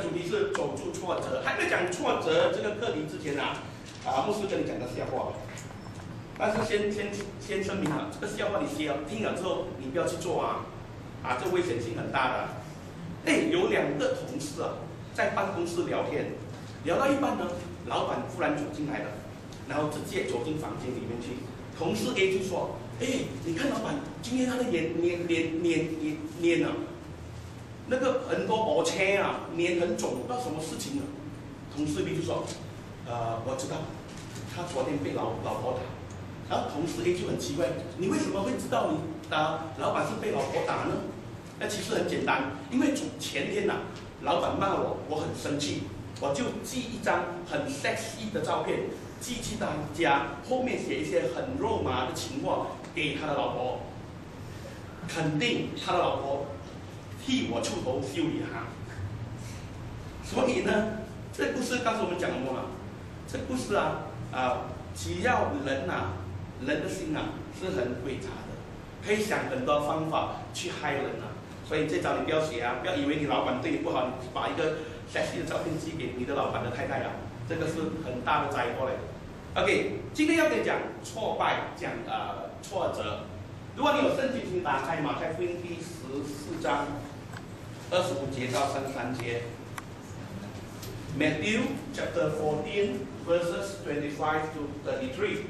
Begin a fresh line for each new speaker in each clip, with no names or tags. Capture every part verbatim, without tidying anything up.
主题是走出挫折。还没讲挫折这个课题之前啊，啊，牧师跟你讲个笑话。但是先先先声明啊，这个笑话你写了听了之后，你不要去做啊，啊，这危险性很大的。哎，有两个同事啊，在办公室聊天，聊到一半呢，老板忽然走进来了，然后直接走进房间里面去。同事 A 就说：“哎，你看老板今天他的脸脸脸脸脸脸啊。”那个很多凹陷啊，脸很肿，不知道什么事情啊。同事 B 就说：“呃，我知道，他昨天被老老婆打。”然后同事 A 就很奇怪：“你为什么会知道你打老板是被老婆打呢？”那其实很简单，因为前天呐、啊，老板骂我，我很生气，我就寄一张很 sexy 的照片寄去他家，后面写一些很肉麻的情话给他的老婆，肯定他的老婆替我出头修理他。所以呢，这故事告诉我们讲什么呢？这故事啊啊、呃，只要人呐、啊，人的心啊是很诡诈的，可以想很多方法去害人啊。所以这招你不要学啊，不要以为你老板对你不好，你把一个 sexy 的照片寄给你的老板的太太啊，这个是很大的灾祸嘞。OK， 今天要跟你讲挫败，讲呃挫折。如果你有圣经，请打开马太福音第十四章二十五节到三十三节。Matthew chapter fourteen verses twenty-five to thirty-three。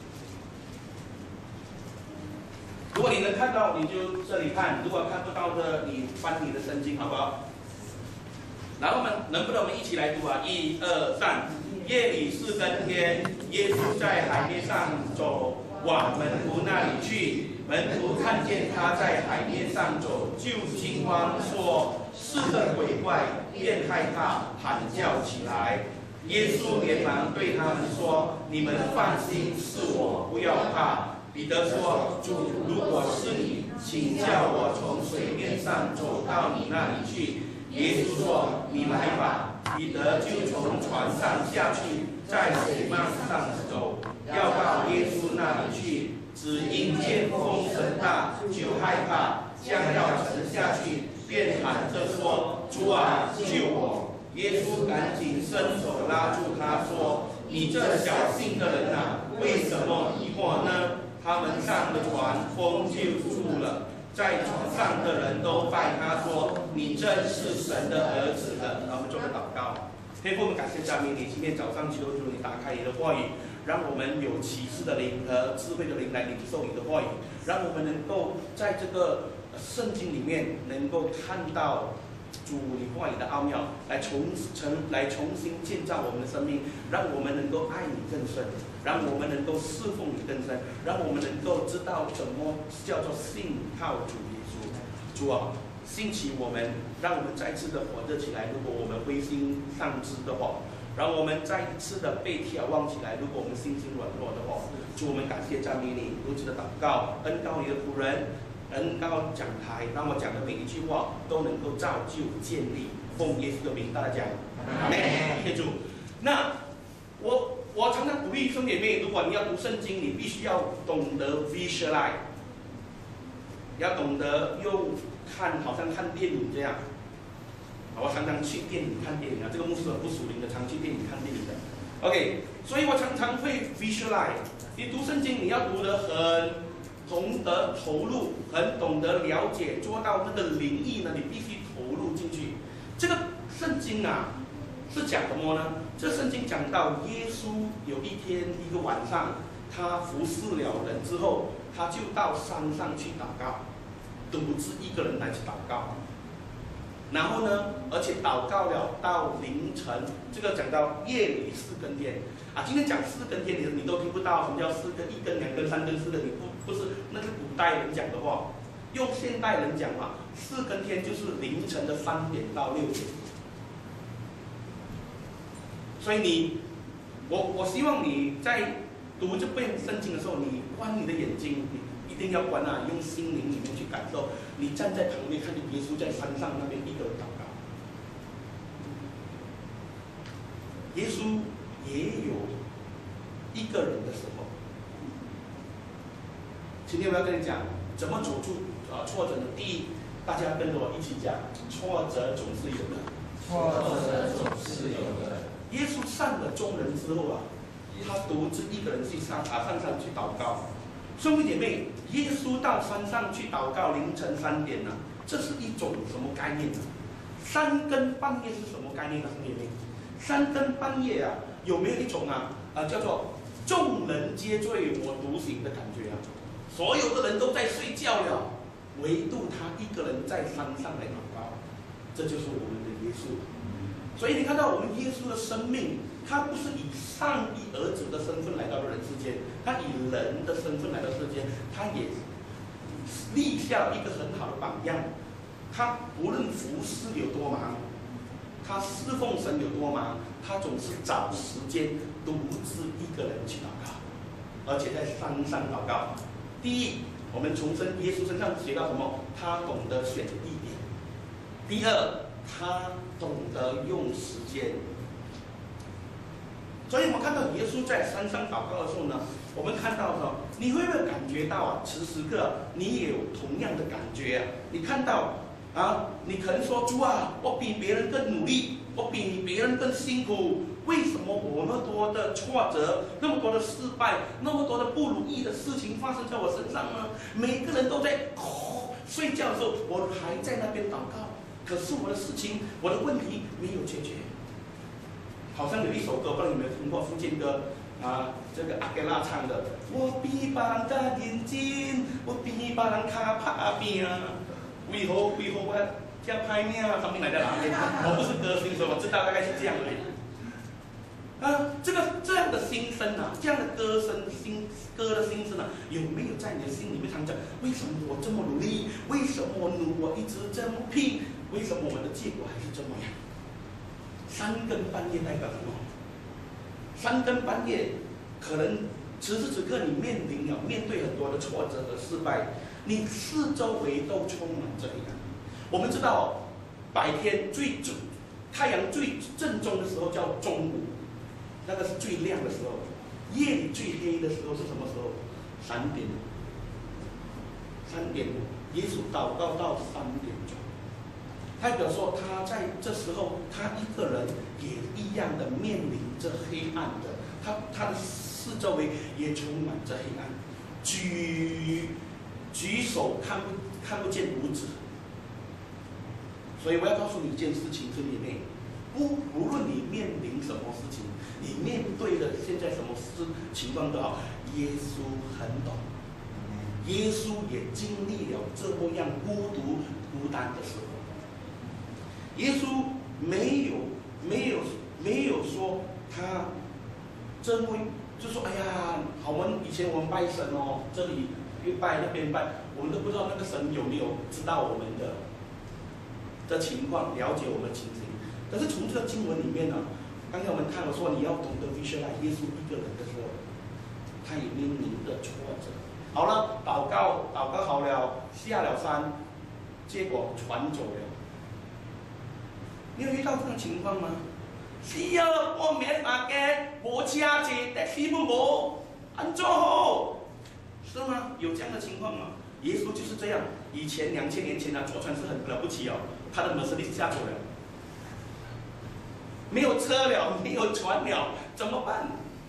如果你能看到，你就这里看；如果看不到的，你翻你的圣经，好不好？然后我们能不能我们一起来读啊？一二三。夜里四更天，耶稣在海面上走，往门徒那里去。门徒看见他在海面上走，就惊慌，说是个鬼怪，便害怕，喊叫起来。耶稣连忙对他们说：“你们放心，是我，不要怕。”彼得说：“主，如果是你，请叫我从水面上走到你那里去。”耶稣说：“你来吧。”彼得就从船上下去，在水面上走，要到耶稣那里去。只因见风很大，就害怕，将要沉下去，便喊着说：“主啊，救我！”耶稣赶紧伸手拉住他，说：“你这小信的人啊，为什么疑惑呢？”他们上了船，风就住了。在船上的人都拜他说：“你真是神的儿子了。”然后我们做个祷告。天父，我们感谢赞美你，今天早上求主你打开你的话语，让我们有启示的灵和智慧的灵来领受你的话语，让我们能够在这个圣经里面能够看到主你话语的奥妙，来重重来重新建造我们的生命，让我们能够爱你更深，让我们能够侍奉你更深，让我们能够知道怎么叫做信靠主耶稣。主啊，兴起我们，让我们再次的活着起来。如果我们灰心丧志的话，让我们再一次的被眺望起来。如果我们心情软弱的话，主，我们感谢赞美你，如此的祷告，恩膏你的仆人，恩膏讲台，让我讲的每一句话都能够造就建立。奉耶稣的名，大家讲阿们。谢主。那我我常常鼓励兄弟姐妹，如果你要读圣经，你必须要懂得 visualize， 要懂得用看，好像看电影这样。我常常去电影看电影啊，这个牧师很不属灵的，常去电影看电影的。OK， 所以我常常会 visualize。你读圣经，你要读得很懂得投入，很懂得了解，做到那个灵意呢，你必须投入进去。这个圣经啊，是讲什么呢？这圣经讲到耶稣有一天一个晚上，他服侍了人之后，他就到山上去祷告，独自一个人来去祷告。然后呢，而且祷告了到凌晨，这个讲到夜里四更天啊。今天讲四更天，你你都听不到什么叫四更、一更、两更、三更、四更，你不不是那是古代人讲的话。用现代人讲嘛，四更天就是凌晨的三点到六点。所以你，我我希望你在读这本圣经的时候，你关你的眼睛，你一定要关啊，用心灵里面去感受。你站在旁边看见耶稣在山上那边一个人祷告，耶稣也有一个人的时候。今天我要跟你讲怎么走出啊挫折呢？第一，大家跟着我一起讲，挫折总是有的。
挫折
了众人之后啊，他独自一个人去上啊上山去祷告。兄弟姐妹，耶稣到山上去祷告，凌晨三点呢、啊，这是一种什么概念呢、啊？三更半夜是什么概念呢、啊？兄弟姐妹，三更半夜啊，有没有一种啊啊叫做众人皆醉我独醒的感觉啊？所有的人都在睡觉了，唯独他一个人在山上来祷告，这就是我们的耶稣。所以你看到我们耶稣的生命，他不是以上帝儿子的身份来到人世间，他以人的身份来到世间，他也立下一个很好的榜样。他无论服侍有多忙，他侍奉神有多忙，他总是找时间独自一个人去祷告，而且在山上祷告。第一，我们从身耶稣身上学到什么？他懂得选地点。第二，他懂得用时间。所以我们看到耶稣在山上祷告的时候呢，我们看到说，你会不会感觉到啊？此时刻你也有同样的感觉啊？你看到啊，你可能说主啊，我比别人更努力，我比别人更辛苦，为什么我那么多的挫折，那么多的失败，那么多的不如意的事情发生在我身上呢？每个人都在、哦、睡觉的时候，我还在那边祷告，可是我的事情，我的问题没有解决。好像有一首歌，不知道你有没有听过，福建歌啊，这个阿格拉唱的，我比别人更认真，我比别人较打拼，为何为何我这样歹命啊？上面来的哪里？我不是歌星，所以我知道大概是这样而已。啊，这个这样的心声啊，这样的歌声心歌的心声啊，有没有在你的心里面常讲？为什么我这么努力？为什么我努我一直这么拼？为什么我的结果还是这么样？三更半夜代表什么？三更半夜，可能此时此刻你面临了面对很多的挫折和失败，你四周围都充满着黑暗。我们知道，白天最正太阳最正宗的时候叫中午，那个是最亮的时候；夜里最黑的时候是什么时候？三点。三点，耶稣祷告到三点钟。代表说，他在这时候，他一个人也一样的面临着黑暗的，他他的四周围也充满着黑暗，举举手看不看不见五指。所以我要告诉你一件事情，兄弟妹，不无论你面临什么事情，你面对的现在什么事情况都好，耶稣很懂，耶稣也经历了这么样孤独孤单的时候。耶稣没有没有没有说他真会，就说哎呀，好，我们以前我们拜神哦，这里又拜那边拜，我们都不知道那个神有没有知道我们的的情况，了解我们的情形。但是从这个经文里面呢、啊，刚才我们看了说，你要懂得 visualize耶稣一个人的时候，他也面临着挫折。好了，祷告祷告好了，下了山，结果船走了。你有遇到这种情况吗？是啊，我免阿嘅，无车坐，的士都无，安怎好？是吗？有这样的情况吗？耶稣就是这样。以前两千年前啊，坐船是很了不起哦，他的 Mercedes 下走了，没有车了，没有船了，怎么办？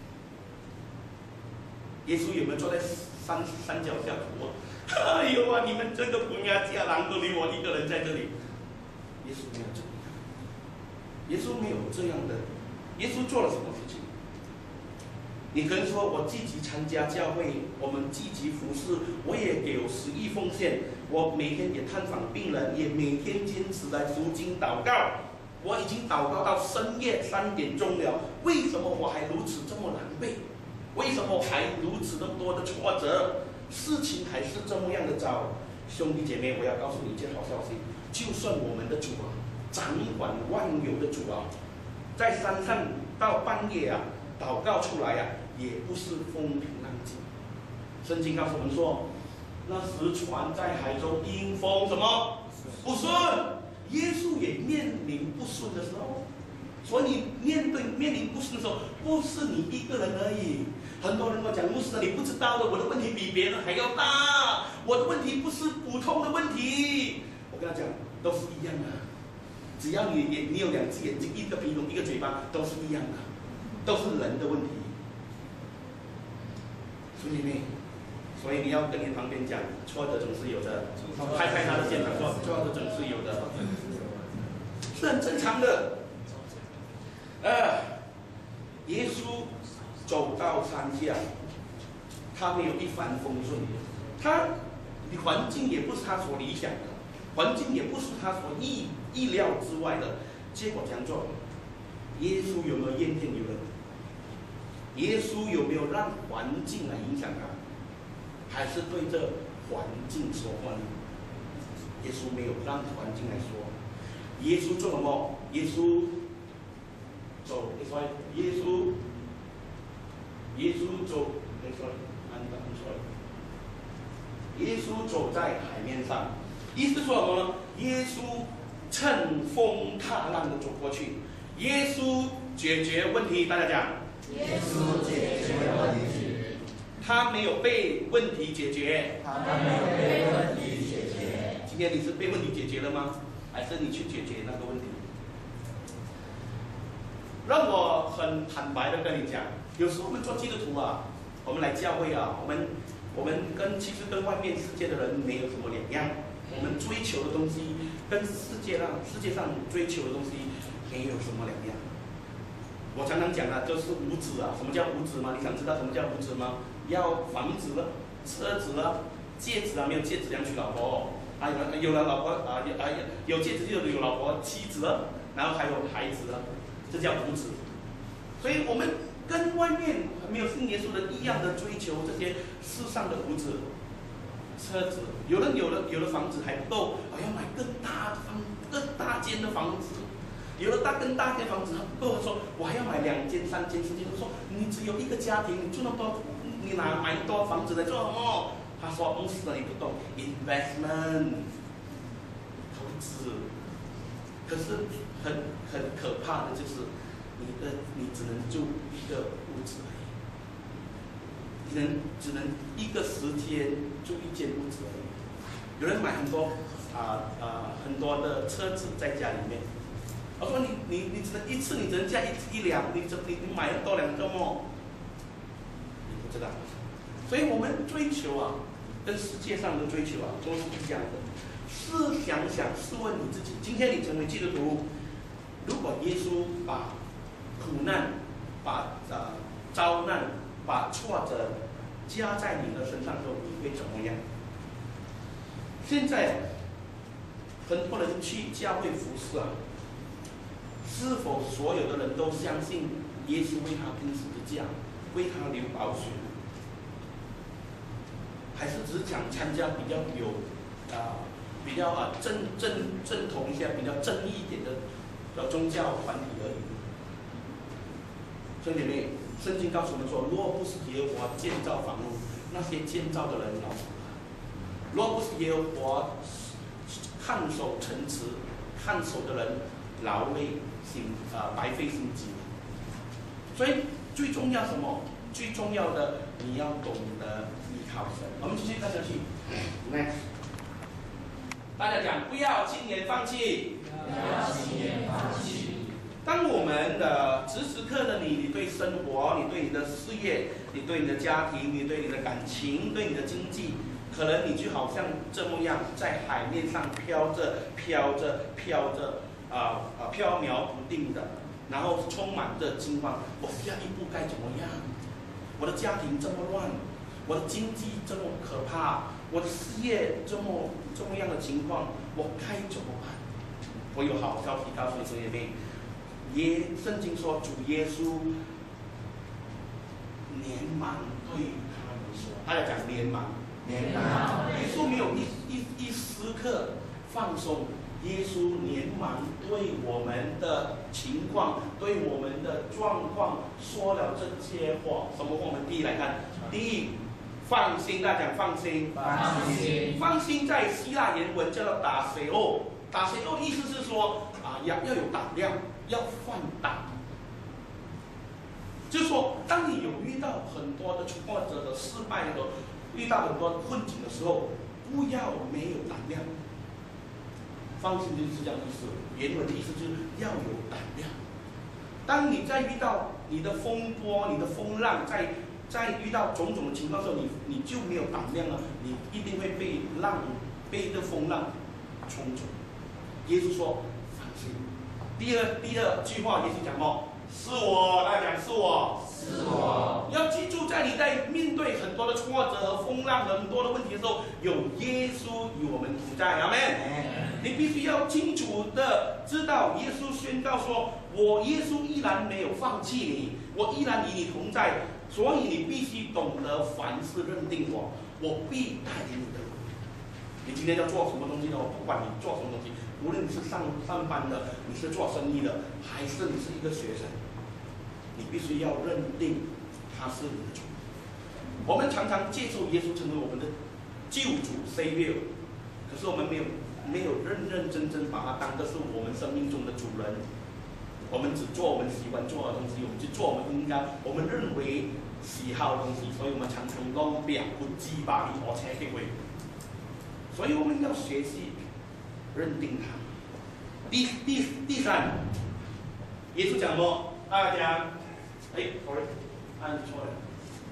耶稣有没有坐在山山脚下哭啊？哎呦啊，你们这个不亚家郎都留我一个人在这里。耶稣没有这样。耶稣没有这样的，耶稣做了什么事情？你可能说，我积极参加教会，我们积极服侍，我也给我十亿奉献，我每天也探访病人，也每天坚持来读经祷告，我已经祷告到深夜三点钟了，为什么我还如此这么狼狈？为什么还如此那么多的挫折？事情还是这么样的糟。兄弟姐妹，我要告诉你一件好消息，就算我们的主啊，掌管万有的主啊，在山上到半夜啊，祷告出来啊，也不是风平浪静。圣经告诉我们说，那时船在海中因风什么不顺，耶稣也面临不顺的时候。所以你面对面临不顺的时候，不是你一个人而已。很多人跟我讲，牧师，你不知道的，我的问题比别人还要大，我的问题不是普通的问题。我跟他讲，都是一样的。只要你你有两只眼睛，一个鼻孔，一个嘴巴，都是一样的。 都是人的问题。兄弟妹，所以你要跟你旁边讲，挫折总是有的，拍拍他的肩膀说，挫折总是有的，是很正常的。呃，耶稣走到山下，他没有一帆风顺，他环境也不是他所理想的，环境也不是他所意意料之外的，结果这样做，耶稣有没有怨天尤人？耶稣有没有让环境来影响他？还是对这环境说话呢？耶稣没有让环境来说。耶稣做什么？耶稣走，你说耶稣，耶稣走，你说，安安说，耶稣走在海面上，意思说什么呢？耶稣乘风踏浪的走过去，耶稣解决问题，大家讲。
耶稣解决问题，
他没有被问题解决，
他没有被问题解决。
今天你是被问题解决了吗？还是你去解决那个问题？让我很坦白的跟你讲，有时候我们做基督徒啊，我们来教会啊，我们我们跟其实跟外面世界的人没有什么两样，我们追求的东西跟世界上世界上追求的东西没有什么两样。我常常讲啊，就是无子啊。什么叫无子吗？你想知道什么叫无子吗？要房子了，车子了，戒指啊，没有戒指怎样娶老婆？啊，有有了老婆啊，有啊有戒指就有老婆妻子了，然后还有孩子了，这叫无子。所以我们跟外面没有信耶稣的一样的追求这些世上的无子、车子。有人有了有了房子还不够，我要买更大的房、更大间的房子。有了大更大间房子，他不够，说我还要买两间、三间、四间。他说你只有一个家庭，你住那么多，你哪买多房子来做什么？他说不是的，你不懂 investment 投资。可是很很可怕的就是，你的你只能住一个屋子而已，你能只能一个时间住一间屋子而已。有人买很多啊啊、呃呃、很多的车子在家里面。我说你你你只能一次，你只能驾一一辆，你这你你买了多两个么？你不知道，所以我们追求啊，跟世界上的追求啊都是一样的。试想想，试问你自己，今天你成为基督徒，如果耶稣把苦难、把呃遭难、把挫折加在你的身上，都你会怎么样？现在很多人去教会服侍啊。是否所有的人都相信耶稣为他钉十字架，为他流宝血？还是只是想参加比较有啊、呃、比较啊正正正统一些、比较正义一点的的宗教团体而已？兄弟妹，圣经告诉我们说，若不是耶和华建造房屋，那些建造的人劳苦了；若不是耶和华看守城池，看守的人劳累。心啊、呃，白费心机。所以最重要什么？最重要的，你要懂得依靠神。我们继续看下去。Next， 大家讲，不要轻言放弃。
不要轻言放弃。
当我们的时时刻的你，你对生活，你对你的事业，你对你的家庭，你对你的感情，对你的经济，可能你就好像这么样，在海面上飘着、飘着、飘着。啊啊，飘渺不定的，然后充满着惊慌。我下一步该怎么样？我的家庭这么乱，我的经济这么可怕，我的事业这么这么样的情况，我该怎么办？我有好消息告诉你，兄弟妹，耶，圣经说主耶稣连忙对他们说，他在讲连忙，
连忙，
耶稣没有一一一时刻放松。耶稣连忙对我们的情况、对我们的状况说了这些话。什么话？我们第一来看，第一，放心，大家讲放心，
放心，
放心，在希腊原文叫做打谁哦，打谁哦的意思是说啊，要要有胆量，要放胆。就是说，当你有遇到很多的挫折的失败的，遇到很多困境的时候，不要没有胆量。放心就是这样意思，原文的意思就是要有胆量。 当你在遇到你的风波、你的风浪，在在遇到种种的情况的时候，你你就没有胆量了，你一定会被浪、被这风浪冲走。耶稣说：“放心。”第二第二句话，耶稣讲么？是我，大家讲是我。
是我。
要记住，在你在面对很多的挫折和风浪、很多的问题的时候，有耶稣与我们同在，阿们。你必须要清楚的知道，耶稣宣告说：“我耶稣依然没有放弃你，我依然与你同在。”所以你必须懂得凡事认定我，我必带领你的路。你今天要做什么东西呢？我不管你做什么东西，无论你是上上班的，你是做生意的，还是你是一个学生，你必须要认定他是你的主。我们常常接受耶稣成为我们的救主 Savior， 可是我们没有没有认认真真把他当作是我们生命中的主人。我们只做我们喜欢做的东西，我们去做我们应该我们认为喜好的东西，所以我们常常弄表不鸡巴一坨车给位。所以我们要学习认定他。第第第三，耶稣讲说，大家，哎 ，sorry， 按错了。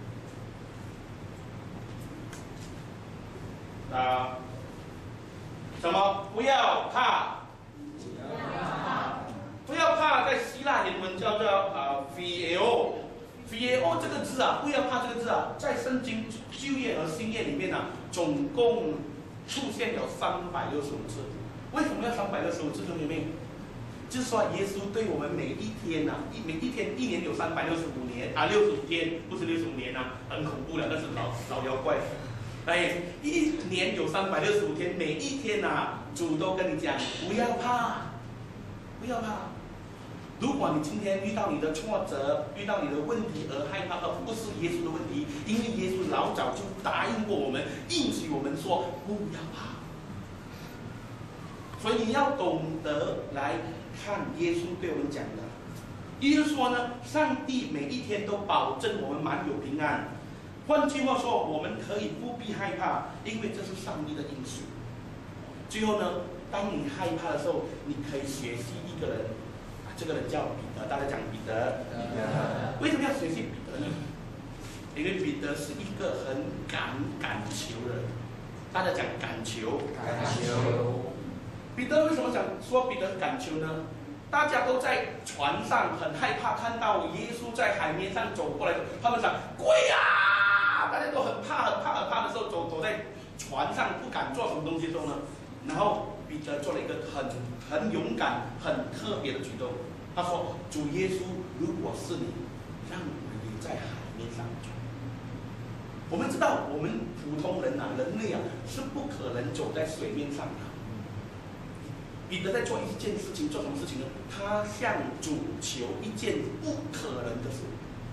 啊，什么？不要怕。
不要怕。
不要怕，在希腊原文叫做啊 “pheo”，“pheo” 这个字啊，不要怕这个字啊，在圣经旧约和新约里面啊，总共出现有三百六十五次。为什么要三百六十五次？兄弟们，就是说耶稣对我们每一天呐、啊，一每一天一年有三百六十五年啊，六十五天，不是六十五年呐、啊，很恐怖了，那是老老妖怪。哎，一年有三百六十五天，每一天呐、啊，主都跟你讲，不要怕，不要怕。如果你今天遇到你的挫折，遇到你的问题而害怕，而不是耶稣的问题，因为耶稣老早就答应过我们，应许我们说不要怕。所以你要懂得来看耶稣对我们讲的。耶稣说呢，上帝每一天都保证我们满有平安。换句话说，我们可以不必害怕，因为这是上帝的应许。最后呢，当你害怕的时候，你可以学习一个人。这个人叫彼得，大家讲彼得。
彼得。
为什么要学习彼得呢？因为彼得是一个很敢敢求的人。大家讲敢求。
敢求。
彼得为什么讲说彼得敢求呢？大家都在船上很害怕，看到耶稣在海面上走过来，他们想鬼啊！大家都很怕、很怕、很怕的时候，走走在船上不敢做什么东西的时候呢，然后彼得做了一个很很勇敢、很特别的举动。他说：“主耶稣，如果是你，让我也在海面上走。”我们知道，我们普通人啊，人类啊，是不可能走在水面上的。彼得在做一件事情，做什么事情呢？他向主求一件不可能的事，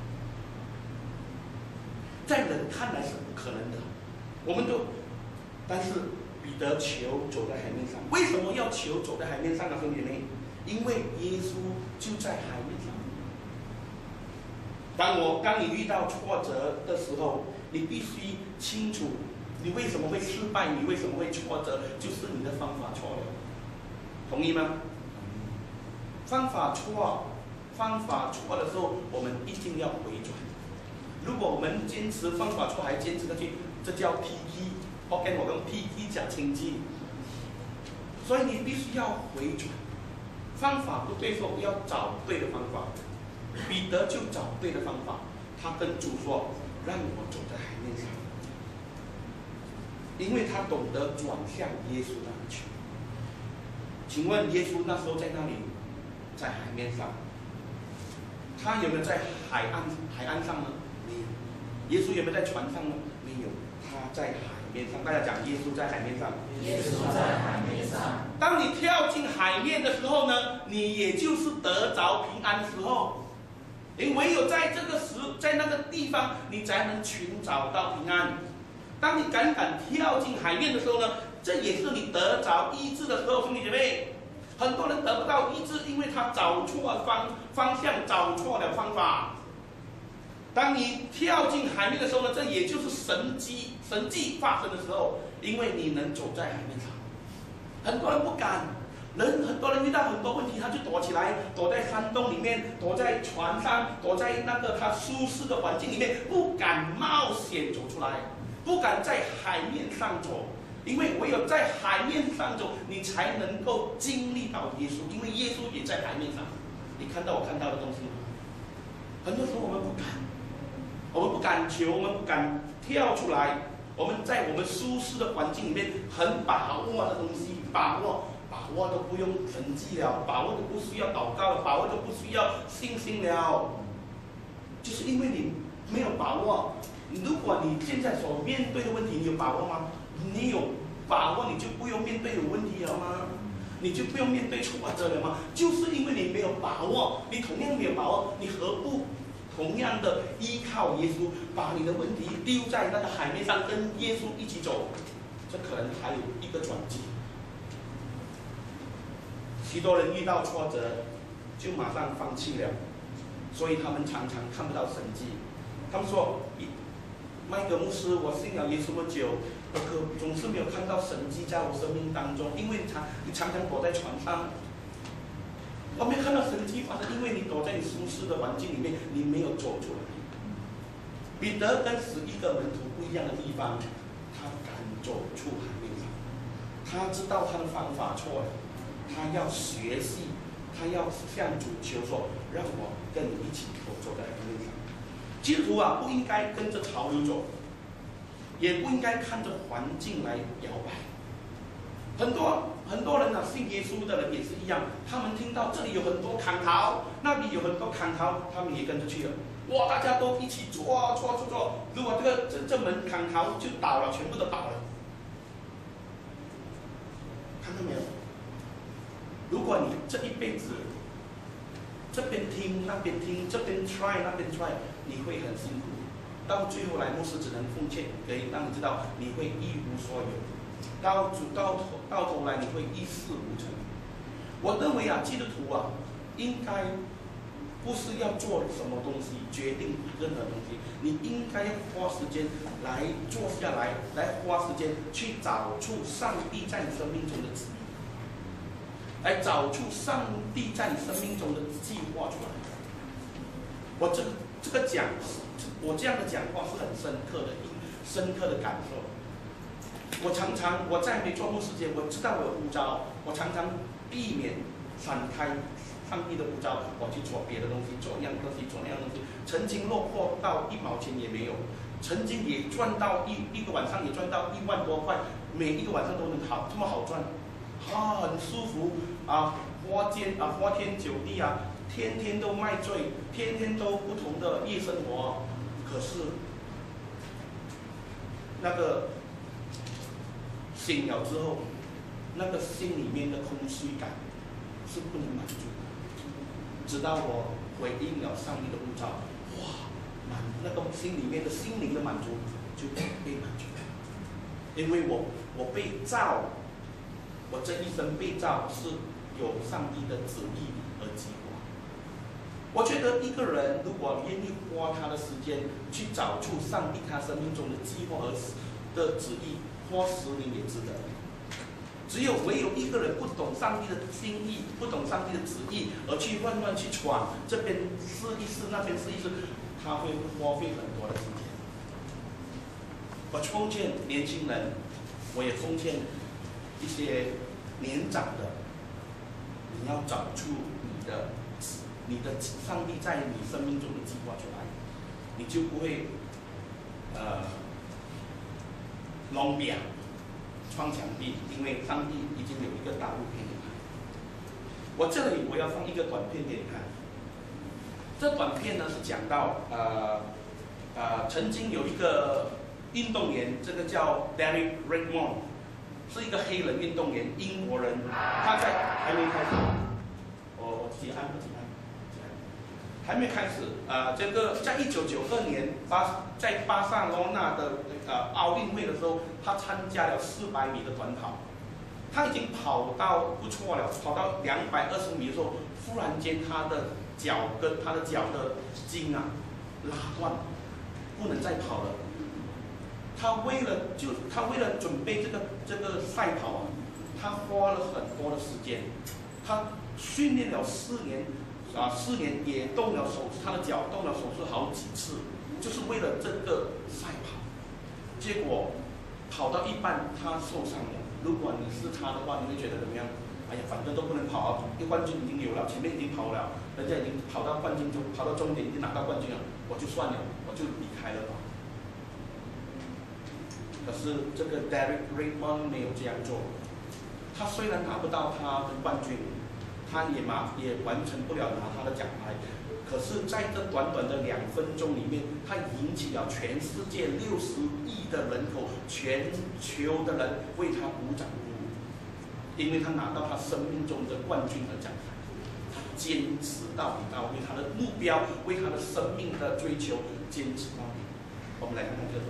在人看来是不可能的。我们都，但是彼得求走在海面上。为什么要求走在海面上呢，兄弟们？因为耶稣就在海面上。当我当你遇到挫折的时候，你必须清楚你为什么会失败，你为什么会挫折，就是你的方法错了。同意吗？方法错，方法错的时候，我们一定要回转。如果我们坚持方法错还坚持下去，这叫 P T。OK， 我用 P T 讲清晰。所以你必须要回转。方法不对，说要找对的方法。彼得就找对的方法，他跟主说：“让我走在海面上。”因为他懂得转向耶稣那里去。请问耶稣那时候在那里，在海面上，他有没有在海岸海岸上呢？没有。耶稣有没有在船上呢？没有。他在海面上。大家讲，耶稣在海面上。
耶稣在海面上。
当你跳进海面的时候呢，你也就是得着平安的时候。因唯有在这个时，在那个地方，你才能寻找到平安。当你敢敢跳进海面的时候呢，这也是你得着医治的时候，兄弟姐妹。很多人得不到医治，因为他找错方方向，找错了方法。当你跳进海面的时候呢，这也就是神迹神迹发生的时候，因为你能走在海面上。很多人不敢， 人很多人遇到很多问题，他就躲起来，躲在山洞里面，躲在船上，躲在那个他舒适的环境里面，不敢冒险走出来，不敢在海面上走，因为唯有在海面上走，你才能够经历到耶稣，因为耶稣也在海面上。你看到我看到的东西吗？很多时候我们不敢，我们不敢求，我们不敢跳出来，我们在我们舒适的环境里面很把握的东西，把握。把握都不用神迹了，把握都不需要祷告了，把握都不需要信心了，就是因为你没有把握。如果你现在所面对的问题，你有把握吗？你有把握，你就不用面对有问题了吗？你就不用面对挫折了吗？就是因为你没有把握，你同样没有把握，你何不同样的依靠耶稣，把你的问题丢在那个海面上，跟耶稣一起走？这可能还有一个转机。许多人遇到挫折，就马上放弃了，所以他们常常看不到神迹。他们说：“麦格牧师，我信了耶稣这么久，我可总是没有看到神迹在我生命当中，因为常你常常躲在床上，我没有看到神迹发生，因为你躲在你舒适的环境里面，你没有走出来。”彼得跟十一个门徒不一样的地方，他敢走出海面上，他知道他的方法错了。他要学习，他要向主求说：“让我跟你一起走走在海面上。”基督徒啊，不应该跟着潮流走，也不应该看着环境来摇摆。很多很多人啊，信耶稣的人也是一样，他们听到这里有很多砍头，那里有很多砍头，他们也跟着去了。哇，大家都一起做做做做，如果这个这这门砍头就倒了，全部都倒了。看到没有？如果你这一辈子这边听那边听，这边 try 那边 try， 你会很辛苦。到最后来，牧师只能奉献给让你知道，你会一无所有。到主到头到头来，你会一事无成。我认为啊，基督徒啊，应该不是要做什么东西，决定任何东西，你应该要花时间来坐下来，来花时间去找出上帝在你生命中的旨意。来找出上帝在你生命中的计划出来。我这个这个讲，我这样的讲话是很深刻的，深刻的感受。我常常我在没做牧师前，我知道我有呼召，我常常避免闪开上帝的呼召，我去做别的东西，做一样东西，做那样东西。曾经落魄到一毛钱也没有，曾经也赚到一一个晚上也赚到一万多块，每一个晚上都能好这么好赚。啊，很舒服啊，花天啊，花天酒地啊，天天都卖醉，天天都不同的夜生活。可是那个醒了之后，那个心里面的空虚感是不能满足的。直到我回应了上帝的呼召，哇，满那个心里面的心灵的满足就被满足了，因为我我被造。我这一生被造是有上帝的旨意而计划。我觉得一个人如果愿意花他的时间去找出上帝他生命中的计划和的旨意，花十年也值得。只有唯有一个人不懂上帝的心意，不懂上帝的旨意，而去乱乱去闯，这边试一试，那边试一试，他会花费很多的时间。我奉劝年轻人，我也奉劝一些年长的，你要找出你的你的上帝在你生命中的计划出来，你就不会呃弄扁撞墙壁，因为上帝已经有一个道路给你看。我这里我要放一个短片给你看，这短片呢是讲到呃呃曾经有一个运动员，这个叫 Derek Redmond。是一个黑人运动员，英国人，他在还没开始，我我自己按，自己按，还没开始。呃，这个在一九九二年巴在巴塞罗那的呃奥运会的时候，他参加了四百米的短跑，他已经跑到不错了，跑到两百二十米的时候，忽然间他的脚跟他的脚的筋啊拉断，不能再跑了。他为了就他为了准备这个这个赛跑啊， 他花了很多的时间，他训练了四年，啊，四年也动了手，他的脚动了手术好几次，就是为了这个赛跑。结果跑到一半他受伤了。如果你是他的话，你会觉得怎么样？哎呀，反正都不能跑啊，一冠军已经有了，前面已经跑了，人家已经跑到冠军就跑到终点，已经拿到冠军了，我就算了，我就离开了吧。可是这个 Derek Redmond 没有这样做，他虽然拿不到他的冠军，他也拿也完成不了拿他的奖牌，可是在这短短的两分钟里面，他引起了全世界六十亿的人口，全球的人为他鼓掌鼓舞，因为他拿到他生命中的冠军和奖牌，他坚持到底，他为他的目标，为他的生命的追求坚持到底。我们来看看这个。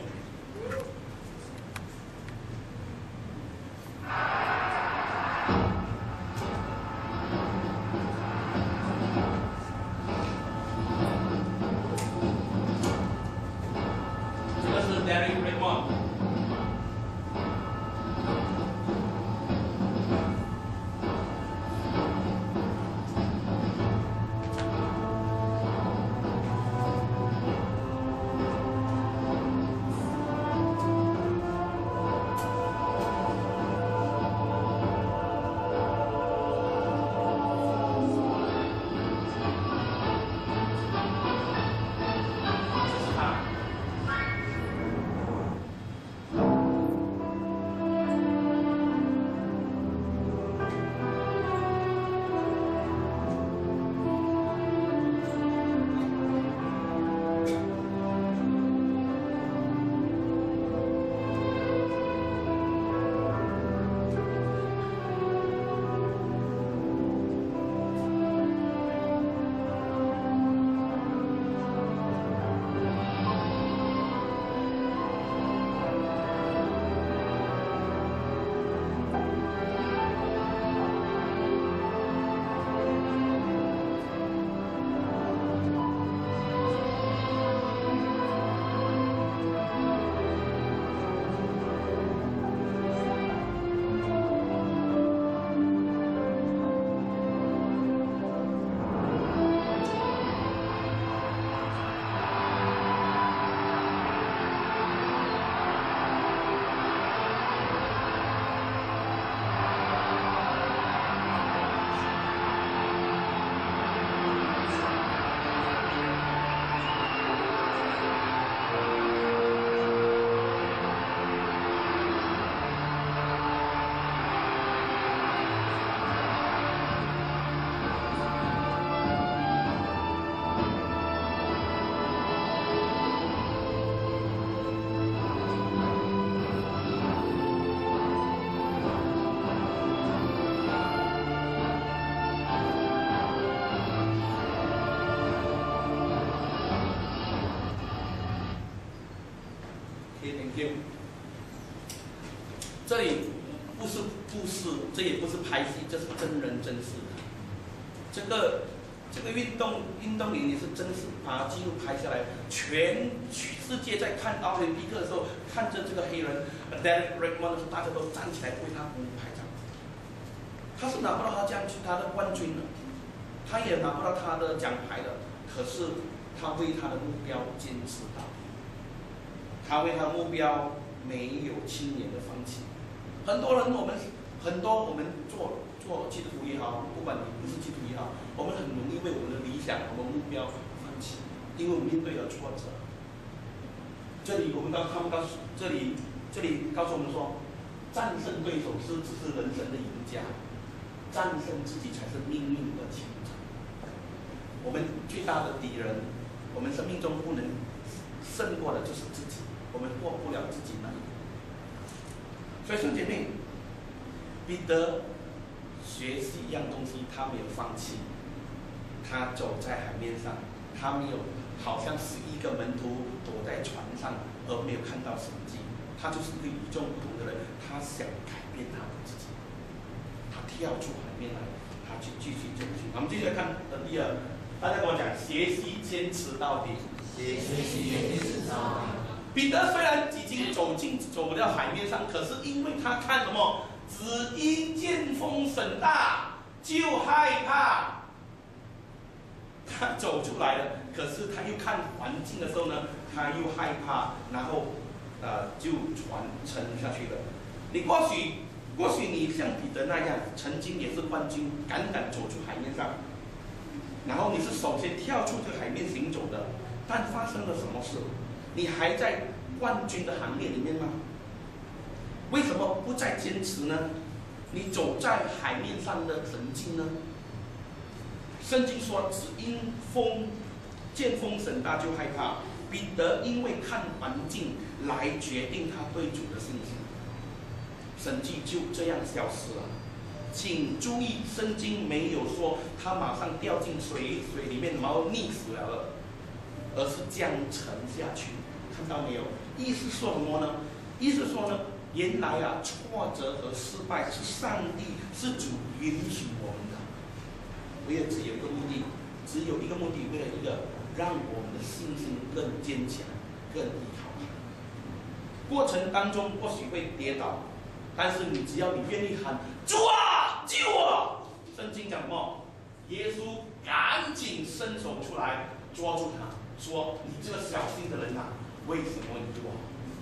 这个是 Derek Redmond。这里不是故事，这也不是拍戏，这是真人真事。这个这个运动运动员也是真实把记录拍下来，全世界在看奥林匹克的时候，看着这个黑人 Derek Redmond 的时候，大家都站起来为他鼓舞拍掌。他是拿不到他奖他的冠军的，他也拿不到他的奖牌的，可是他为他的目标坚持到底，他为他的目标没有轻言的放弃。很多人，我们很多我们做做基督徒也好，不管你不是基督徒也好，我们很容易为我们的理想、我们目标放弃，因为我们面对了挫折。这里我们告他们告诉这里这里告诉我们说，战胜对手是只是人生的赢家，战胜自己才是命运的强者。我们最大的敌人，我们生命中不能胜过的就是自己，我们过不了自己那一步。所以，兄姐妹，彼得学习一样东西，他没有放弃，他走在海面上，他没有好像十一个门徒躲在船上而没有看到神迹，他就是一个与众不同的人，他想改变他自己，他跳出海面来，他去继续前进。我们继续来看呃第二，大家跟我讲，学习坚持到底，
学习坚持到底。
彼得虽然已经走进走到海面上，可是因为他看什么， 只因见风甚大，就害怕。他走出来了，可是他又看环境的时候呢，他又害怕，然后呃就船沉下去了。你或许或许你像彼得那样，曾经也是冠军，敢敢走出海面上，然后你是首先跳出这个海面行走的，但发生了什么事？你还在冠军的行列里面吗？为什么不再坚持呢？你走在海面上的神经呢？圣经说，只因风见风甚大就害怕。彼得因为看环境来决定他对主的信心，神迹就这样消失了。请注意，圣经没有说他马上掉进水水里面，然后溺死了了，而是将沉下去。看到没有？意思说什么呢？意思说呢，原来啊，挫折和失败是上帝是主允许我们的。为了只有一个目的，只有一个目的，为了一个让我们的信心更坚强、更依靠他。过程当中或许会跌倒，但是你只要你愿意喊“主啊，救我”，圣经讲什么？耶稣赶紧伸手出来抓住他，说：“你这个小心的人啊，为什么疑我？”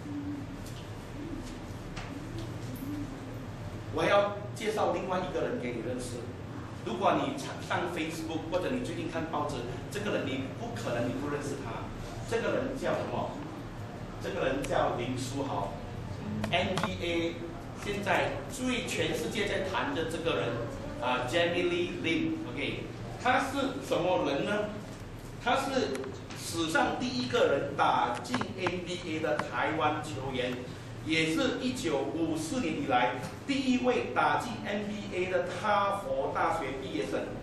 我要介绍另外一个人给你认识。如果你上 Facebook 或者你最近看报纸，这个人你不可能你不认识他。这个人叫什么？这个人叫林书豪 ，N B A 现在最全世界在谈的这个人啊 ，Jamie Lee Lin，OK， 他是什么人呢？他是史上第一个人打进 N B A 的台湾球员。也是一九五四年以来第一位打进 N B A 的哈佛大学毕业生。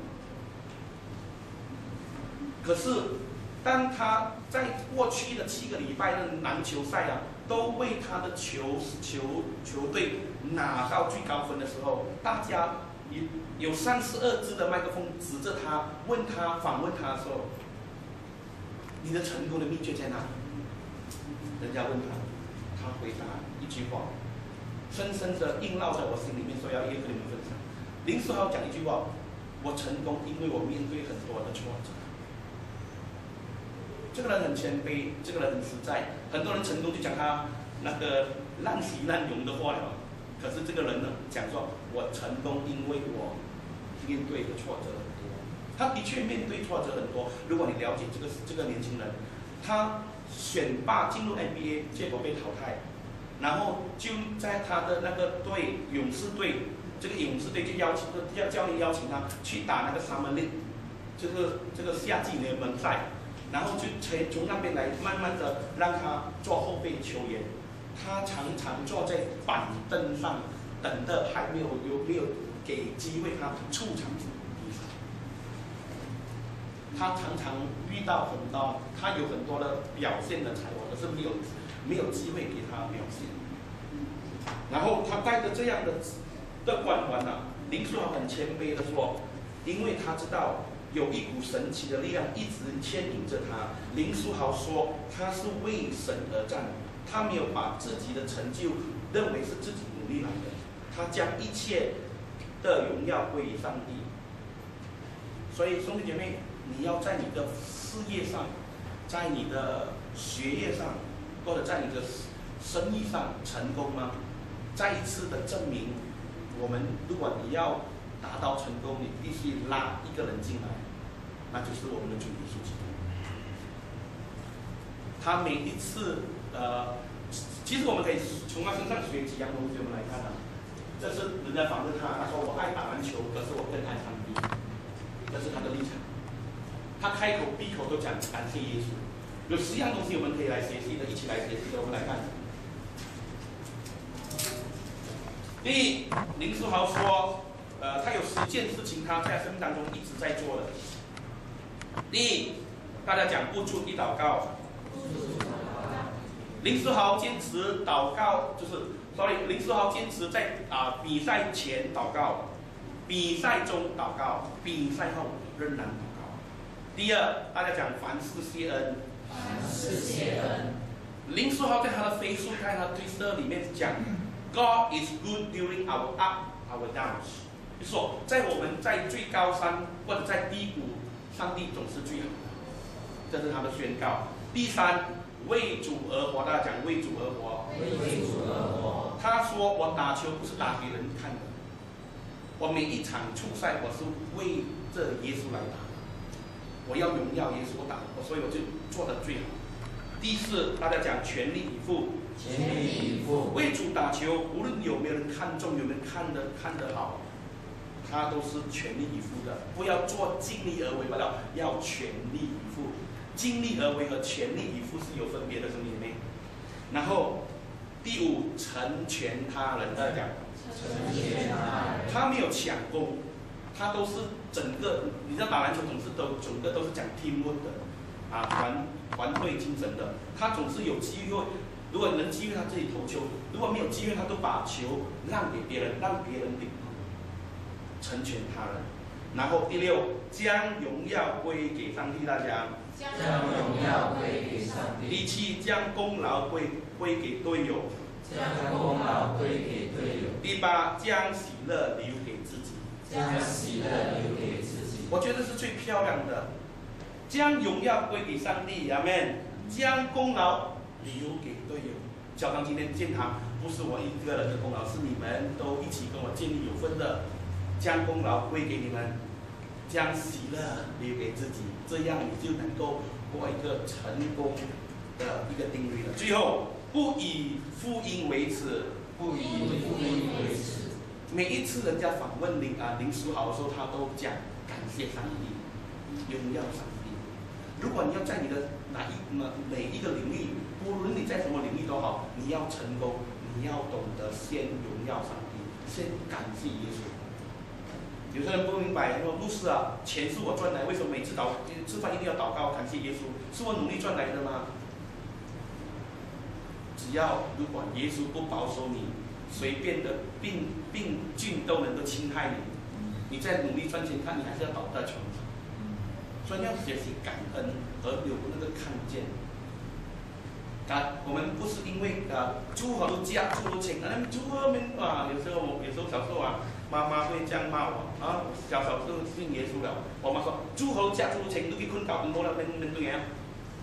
可是，当他在过去的七个礼拜的篮球赛啊，都为他的球球球队拿到最高分的时候，大家有有三十二支的麦克风指着他，问他访问他的时候，你的成功的秘诀在哪里？人家问他，他回答一句话，深深的印烙在我心里面，说要也和你们分享。林书豪讲一句话：我成功，因为我面对很多的挫折。这个人很谦卑，这个人很实在。很多人成功就讲他那个滥喜滥用的话了，可是这个人呢，讲说我成功，因为我面对的挫折很多。他的确面对挫折很多。如果你了解这个这个年轻人，他选拔进入 N B A， 结果被淘汰，然后就在他的那个队勇士队，这个勇士队就邀请要教练邀请他去打那个 Summer League， 就是这个夏季联盟赛，然后就从那边来慢慢的让他做后备球员，他常常坐在板凳上等的，还没有有没有给机会他出场比赛。他常常遇到很多，他有很多的表现的才华，可是没有没有机会给他表现。然后他带着这样的的光环啊，林书豪很谦卑的说，因为他知道有一股神奇的力量一直牵引着他。林书豪说，他是为神而战，他没有把自己的成就认为是自己努力来的，他将一切的荣耀归于上帝。所以兄弟姐妹，你要在你的事业上，在你的学业上，或者在你的生意上成功吗？再一次的证明，我们如果你要达到成功，你必须拉一个人进来，那就是我们的主耶稣基督。他每一次，呃，其实我们可以从他身上学几样东西。我们来看啊，这是人家访问他，他说我爱打篮球，可是我更爱上帝，这是他的立场。他开口闭口都讲感谢耶稣。有十样东西我们可以来学习的，一起来学习的。我们来看。第一，林书豪说，呃，他有十件事情他在生命当中一直在做的。第一，大家讲不住地祷告。林书豪坚持祷告，就是 ，sorry， 林书豪坚持在啊、呃、比赛前祷告，比赛中祷告，比赛后仍然祷告。第二，大家讲凡事谢恩。凡事谢恩。林书豪在他的Facebook、在他的推特里面讲， God is good during our up, our downs。就说在我们在最高山或者在低谷，上帝总是最好的，这是他的宣告。第三，为主而活，大家讲为主而活。
为主而活。
他说我打球不是打给人看的，我每一场初赛我是为这耶稣来打，我要荣耀耶稣，我打，所以我就做得最好。第四，大家讲全力以赴。
全力以赴。
为主打球，无论有没有人看中，有没有人看得看得好，他都是全力以赴的。不要做尽力而为，不要要全力以赴。尽力而为和全力以赴是有分别的，兄弟妹。然后第五，成全他人。大家讲，
成全他人。
他没有抢功，他都是整个。你知道打篮球总是都整个都是讲 teamwork 的，啊，团团队精神的。他总是有机会，如果能机会他自己投球，如果没有机会，他都把球让给别人，让别人领悟，成全他人。然后第六，将荣耀归给上帝。大家。
将荣耀归给上帝。
第七，将功劳归归给队友。
将功劳归给队友。
第八，将喜乐留给自己。
将喜乐留给自己。
我觉得是最漂亮的。将荣耀归给上帝，阿们。将功劳留给队友。教堂今天建堂不是我一个人的功劳，是你们都一起跟我建立有分的。将功劳归给你们，将喜乐留给自己，这样你就能够过一个成功的一个定律了。最后，不以福音为耻，
不以福音为耻。
每一次人家访问林啊林书豪的时候，他都讲感谢上帝，荣耀上帝。如果你要在你的哪一哪每一个领域，无论你在什么领域都好，你要成功，你要懂得先荣耀上帝，先感谢耶稣。有些人不明白，说牧师啊，钱是我赚来，为什么每次祷吃饭一定要祷告感谢耶稣？是我努力赚来的吗？只要如果耶稣不保守你，随便的病病菌都能够侵害你，你在努力赚钱，看你还是要倒在床上。所以要学习感恩和有那个看见。啊，我们不是因为啊猪好多家猪都请啊，猪后面啊，有时候我有时候小时候啊。妈妈会这样骂我啊！小小就信耶稣了。我妈说：“诸侯家族情都去困搞更多了，面面对呀。”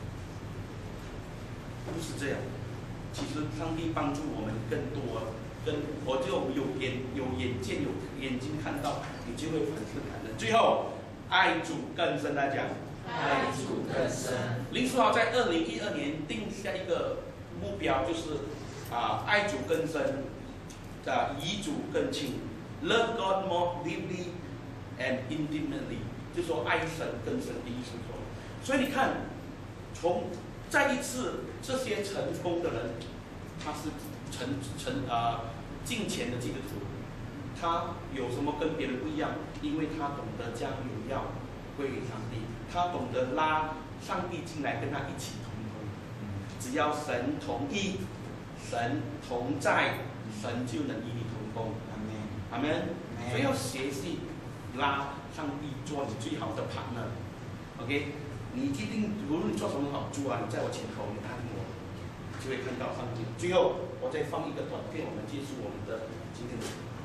不是这样。其实上帝帮助我们更多，跟我就有眼有眼见有眼睛看到，你就会凡事感恩。最后，爱主更深，来讲。
爱主更深。
林书豪在二零一二年定下一个目标，就是啊，爱主更深，啊，与主更亲。Love God more deeply and intimately， 就说爱神更深的意思说。所以你看，从再一次这些成功的人，他是成成啊敬虔的基督徒，他有什么跟别人不一样？因为他懂得将荣耀归给上帝，他懂得拉上帝进来跟他一起同工。只要神同意，神同在，神就能与你同工。阿门。所以要学习拉上帝做你最好的 partner。OK， 你一定无论做什么好，主啊，你在我前头，你答应我，就会看到上帝。最后，我再放一个短片，我们结束我们的今天的。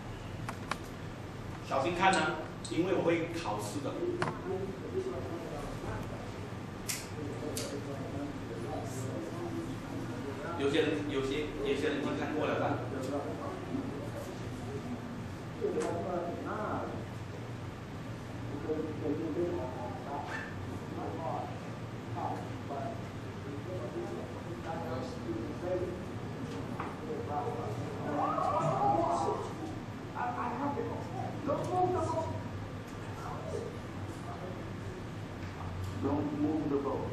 小心看啊，因为我会考试的。有些人，有些有些人已经看过了吧？Don't move the boat.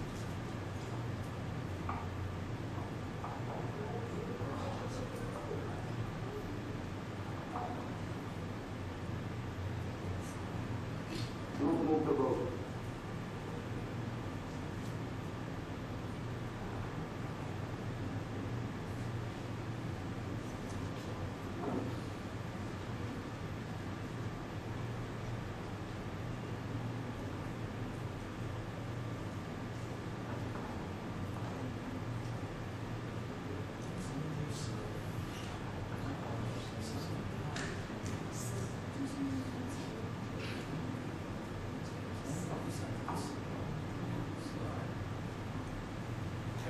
Don't move the boat.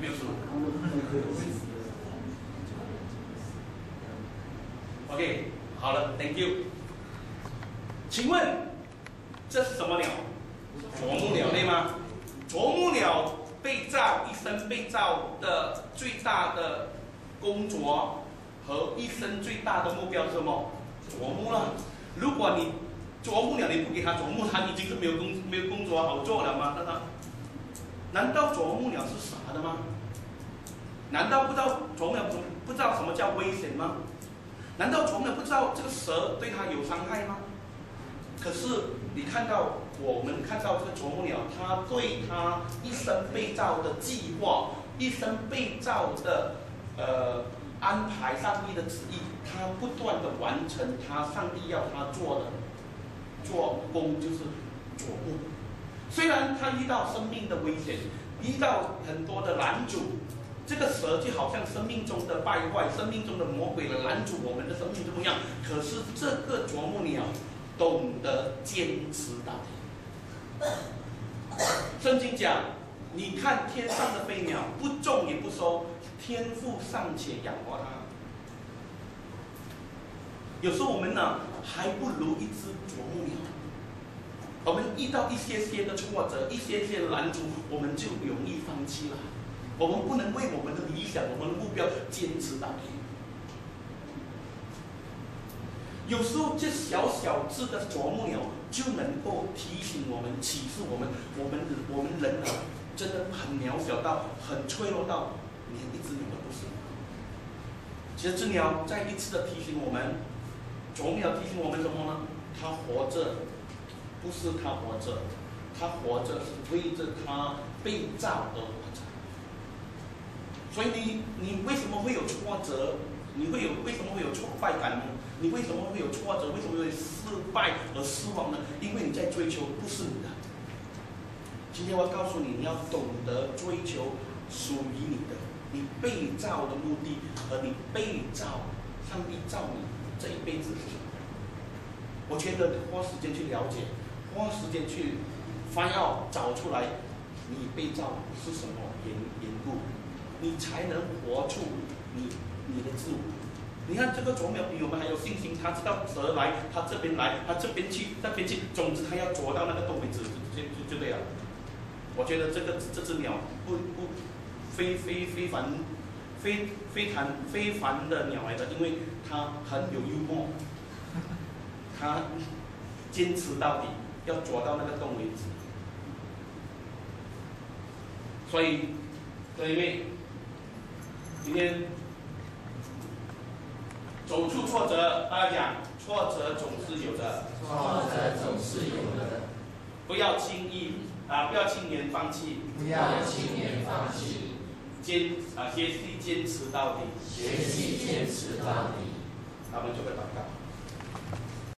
没有输。OK， 好了 ，Thank you。请问这是什么鸟？啄木鸟对吗？啄木鸟被造一生被造的最大的工作和一生最大的目标是什么？啄木了。如果你啄木鸟你不给它啄木，它已经是没有工没有工作好做了吗？那它难道啄木鸟是傻的吗？难道不知道啄木鸟不知道什么叫危险吗？难道啄木鸟不知道这个蛇对它有伤害吗？可是你看到我们看到这个啄木鸟，它对它一生被造的计划，一生被造的呃安排，上帝的旨意，它不断的完成它上帝要它做的做工，就是啄木。虽然它遇到生命的危险，遇到很多的拦阻，这个蛇就好像生命中的败坏，生命中的魔鬼来拦阻我们的生命这么样。可是这个啄木鸟懂得坚持到底。圣经讲，你看天上的飞鸟，不种也不收，天父尚且养活它。有时候我们呢，还不如一只啄木鸟。我们遇到一些些的挫折，一些些的拦阻，我们就容易放弃了。我们不能为我们的理想、我们的目标坚持到底。有时候这小小只的啄木鸟就能够提醒我们、启示我们，我们我们人啊，真的很渺小到、很脆弱到，连一只鸟都不是。其实这鸟再一次的提醒我们，啄木鸟提醒我们什么呢？它活着。不是他活着，他活着是为着他被造而活着。所以你你为什么会有挫折？你会有为什么会有挫败感呢？你为什么会有挫折？为什么会失败而失望呢？因为你在追求不是你的。今天我告诉你，你要懂得追求属于你的，你被造的目的和你被造，上帝造你这一辈子是什么？我觉得花时间去了解。花时间去翻要找出来，你被造是什么缘缘故，你才能活出你你的自我。你看这个啄木鸟比我们还有信心，他知道蛇来，他这边来，他这边去，那边去，总之他要啄到那个洞为止，就就就对了。我觉得这个这只鸟不不非非非凡非非常非凡的鸟来的，因为它很有幽默，它坚持到底。要啄到那个洞为止，所以，各位，今天走出挫折，大家讲，挫折总是有的，
挫折总是有的，
不要轻易啊，不要轻言放弃，
不要轻言放弃，
坚啊，学习坚持到底，
学习坚持到底，
那我们就会祷告。